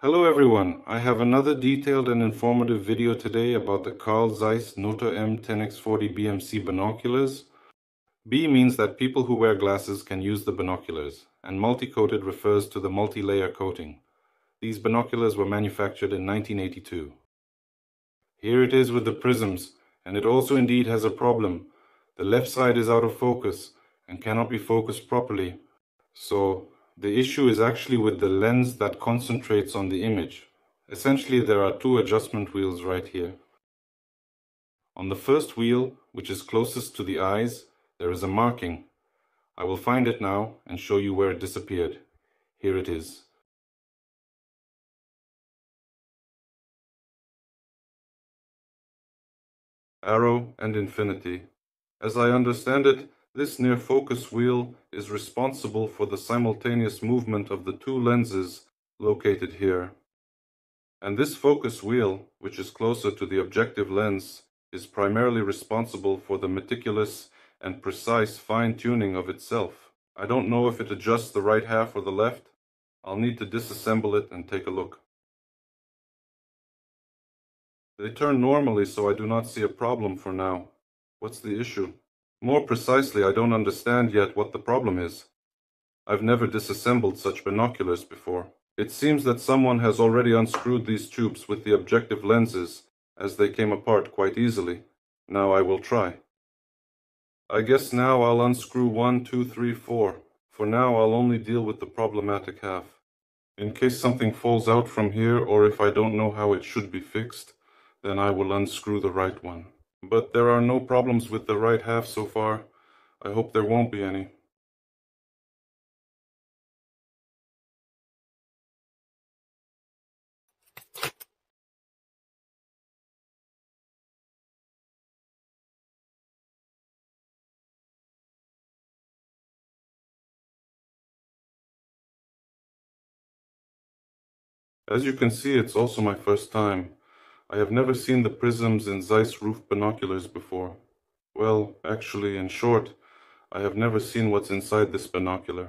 Hello everyone, I have another detailed and informative video today about the Carl Zeiss Notarem 10x40 BMC binoculars. B means that people who wear glasses can use the binoculars, and multi-coated refers to the multi-layer coating. These binoculars were manufactured in 1982. Here it is with the prisms, and it also indeed has a problem. The left side is out of focus and cannot be focused properly. So the issue is actually with the lens that concentrates on the image. Essentially, there are two adjustment wheels right here. On the first wheel, which is closest to the eyes, there is a marking. I will find it now and show you where it disappeared. Here it is. Arrow and infinity. As I understand it, this near focus wheel is responsible for the simultaneous movement of the two lenses located here. And this focus wheel, which is closer to the objective lens, is primarily responsible for the meticulous and precise fine-tuning of itself. I don't know if it adjusts the right half or the left. I'll need to disassemble it and take a look. They turn normally, so I do not see a problem for now. What's the issue? More precisely, I don't understand yet what the problem is. I've never disassembled such binoculars before. It seems that someone has already unscrewed these tubes with the objective lenses, as they came apart quite easily. Now I will try. I guess now I'll unscrew 1, 2, 3, 4. For now I'll only deal with the problematic half. In case something falls out from here, or if I don't know how it should be fixed, then I will unscrew the right one. But there are no problems with the right half so far. I hope there won't be any. As you can see, it's also my first time. I have never seen the prisms in Zeiss roof binoculars before. Well, actually, in short, I have never seen what's inside this binocular.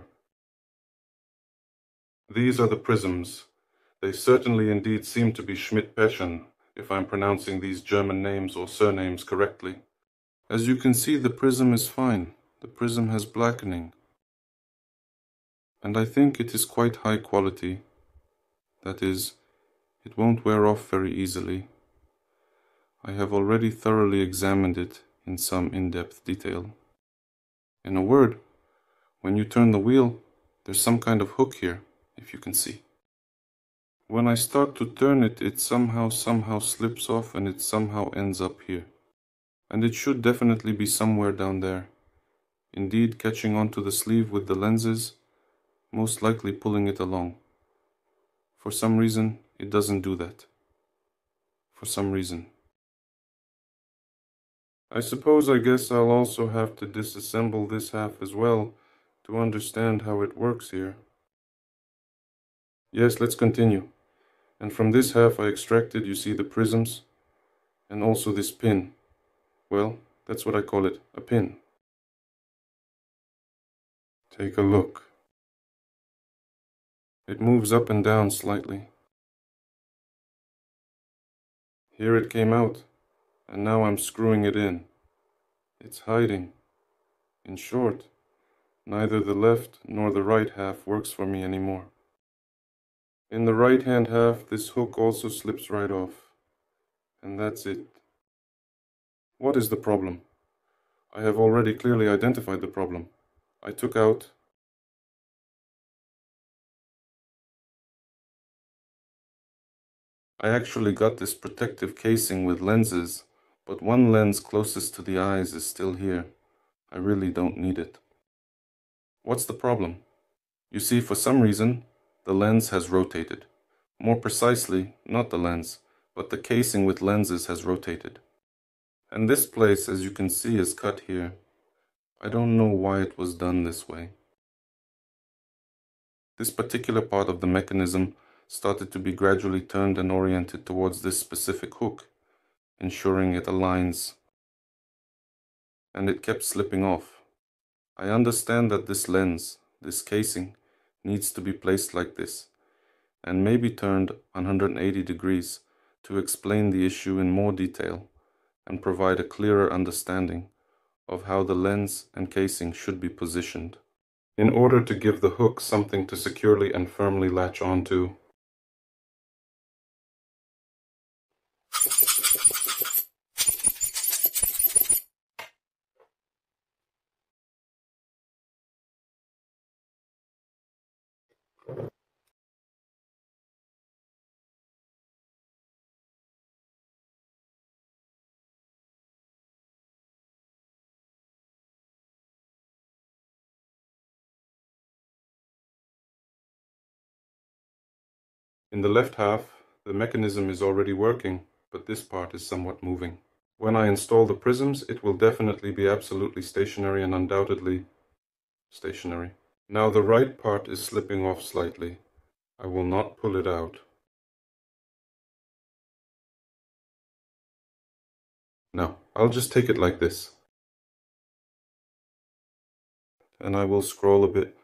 These are the prisms. They certainly indeed seem to be Schmidt-Peschen, if I'm pronouncing these German names or surnames correctly. As you can see, the prism is fine. The prism has blackening. And I think it is quite high quality. That is, it won't wear off very easily. I have already thoroughly examined it in some in-depth detail. In a word, when you turn the wheel, there's some kind of hook here, if you can see. When I start to turn it, it somehow slips off and it somehow ends up here. And it should definitely be somewhere down there. Indeed, catching onto the sleeve with the lenses, most likely pulling it along. For some reason, it doesn't do that. For some reason. I guess I'll also have to disassemble this half as well to understand how it works here. Yes, let's continue. And from this half I extracted, you see the prisms, and also this pin. Well, that's what I call it, a pin. Take a look. It moves up and down slightly. Here it came out, and now I'm screwing it in. It's hiding. In short, neither the left nor the right half works for me anymore. In the right-hand half, this hook also slips right off. And that's it. What is the problem? I have already clearly identified the problem. I took out I actually got this protective casing with lenses, but one lens closest to the eyes is still here. I really don't need it. What's the problem? You see, for some reason, the lens has rotated. More precisely, not the lens, but the casing with lenses has rotated. And this place, as you can see, is cut here. I don't know why it was done this way. This particular part of the mechanism started to be gradually turned and oriented towards this specific hook, ensuring it aligns. And it kept slipping off. I understand that this lens, this casing, needs to be placed like this, and maybe turned 180 degrees to explain the issue in more detail and provide a clearer understanding of how the lens and casing should be positioned in order to give the hook something to securely and firmly latch onto. In the left half, the mechanism is already working, but this part is somewhat moving. When I install the prisms, it will definitely be absolutely stationary and undoubtedly stationary. Now the right part is slipping off slightly. I will not pull it out. No, I'll just take it like this. And I will scroll a bit.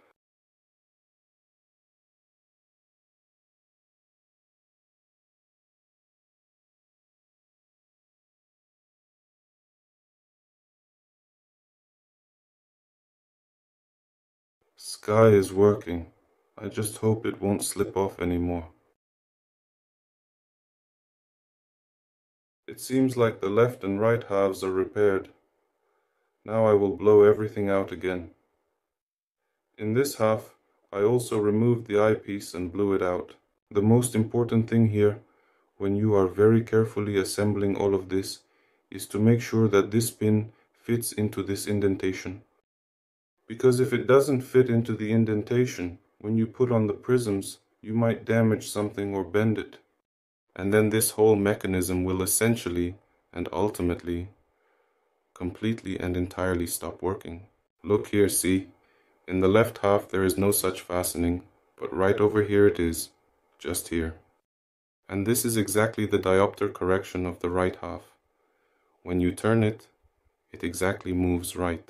Sky is working. I just hope it won't slip off anymore. It seems like the left and right halves are repaired. Now I will blow everything out again. In this half, I also removed the eyepiece and blew it out. The most important thing here, when you are very carefully assembling all of this, is to make sure that this pin fits into this indentation. Because if it doesn't fit into the indentation, when you put on the prisms, you might damage something or bend it. And then this whole mechanism will essentially and ultimately completely and entirely stop working. Look here, see? In the left half there is no such fastening, but right over here it is, just here. And this is exactly the diopter correction of the right half. When you turn it, it exactly moves right.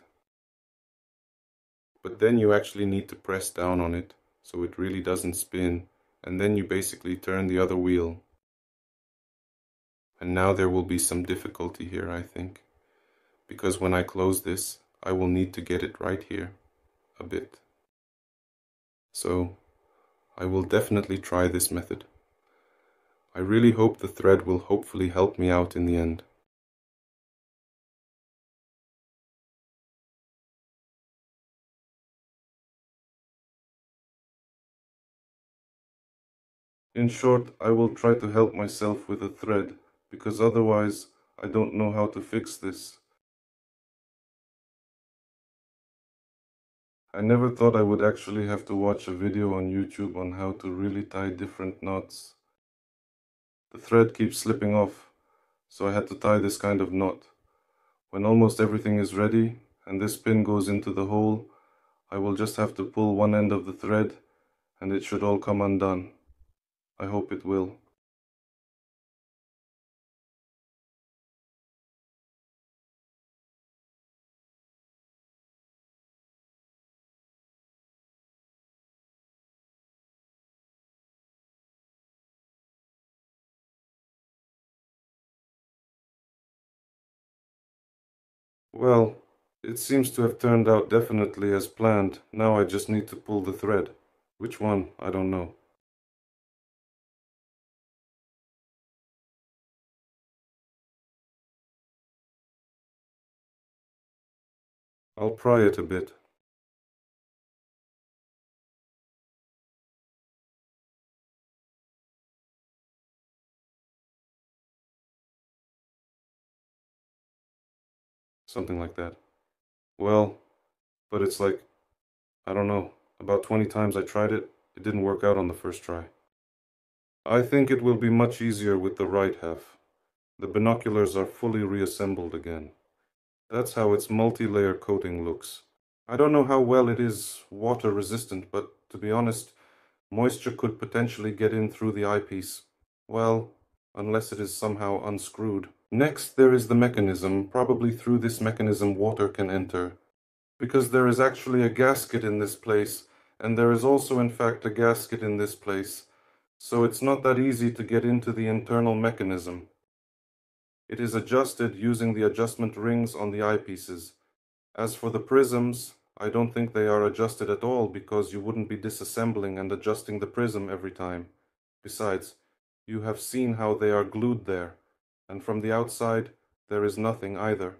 But then you actually need to press down on it, so it really doesn't spin, and then you basically turn the other wheel. And now there will be some difficulty here, I think, because when I close this, I will need to get it right here, a bit. So, I will definitely try this method. I really hope the thread will hopefully help me out in the end. In short, I will try to help myself with a thread, because otherwise I don't know how to fix this. I never thought I would actually have to watch a video on YouTube on how to really tie different knots. The thread keeps slipping off, so I had to tie this kind of knot. When almost everything is ready and this pin goes into the hole, I will just have to pull one end of the thread and it should all come undone. I hope it will. Well, it seems to have turned out definitely as planned. Now I just need to pull the thread. Which one? I don't know. I'll pry it a bit. Something like that. Well, but it's like, I don't know, about 20 times I tried it, it didn't work out on the first try. I think it will be much easier with the right half. The binoculars are fully reassembled again. That's how its multi-layer coating looks. I don't know how well it is water resistant, but to be honest, moisture could potentially get in through the eyepiece. Well, unless it is somehow unscrewed. Next, there is the mechanism. Probably through this mechanism water can enter, because there is actually a gasket in this place, and there is also in fact a gasket in this place. so it's not that easy to get into the internal mechanism. It is adjusted using the adjustment rings on the eyepieces. As for the prisms, I don't think they are adjusted at all because you wouldn't be disassembling and adjusting the prism every time. Besides, you have seen how they are glued there, and from the outside there is nothing either.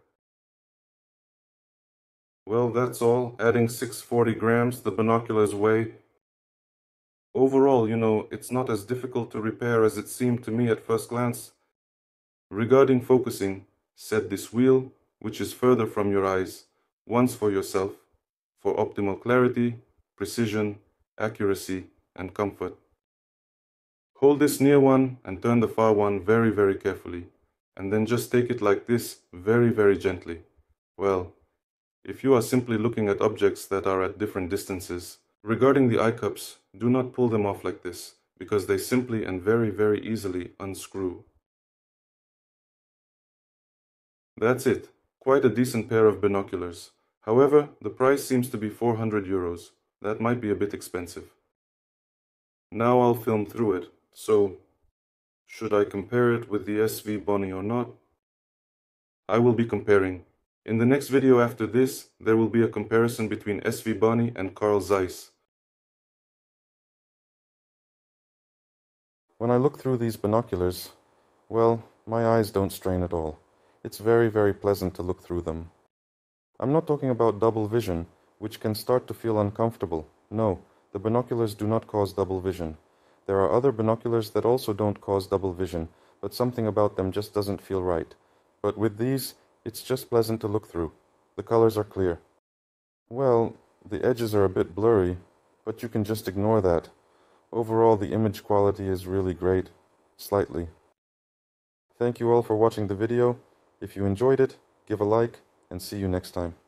Well, that's all. Adding 640 grams, the binoculars weigh. Overall, it's not as difficult to repair as it seemed to me at first glance. Regarding focusing, set this wheel, which is further from your eyes, once for yourself, for optimal clarity, precision, accuracy, and comfort. Hold this near one and turn the far one very, very carefully, and then just take it like this, very, very gently. Well, if you are simply looking at objects that are at different distances, regarding the eye cups, do not pull them off like this, because they simply and very, very easily unscrew. That's it. Quite a decent pair of binoculars. However, the price seems to be 400 euros. That might be a bit expensive. Now I'll film through it. So, should I compare it with the SV Boni or not? I will be comparing. In the next video after this, there will be a comparison between SV Boni and Carl Zeiss. When I look through these binoculars, well, my eyes don't strain at all. It's very, very pleasant to look through them. I'm not talking about double vision, which can start to feel uncomfortable. No, the binoculars do not cause double vision. There are other binoculars that also don't cause double vision, but something about them just doesn't feel right. But with these, it's just pleasant to look through. The colors are clear. Well, the edges are a bit blurry, but you can just ignore that. Overall, the image quality is really great. Slightly. Thank you all for watching the video. If you enjoyed it, give a like, and see you next time.